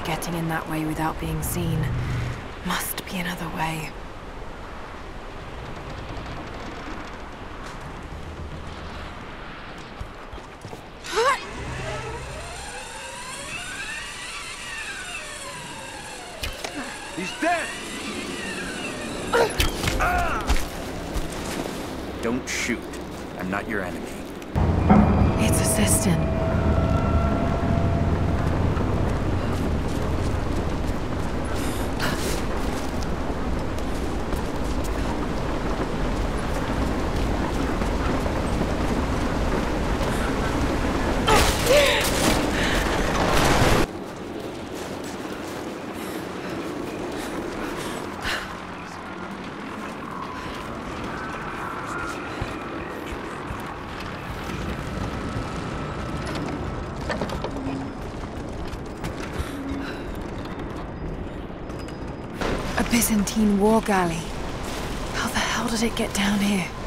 Getting in that way without being seen. Must be another way. He's dead! Don't shoot. I'm not your enemy. It's a cistern. A Byzantine war galley. How the hell did it get down here?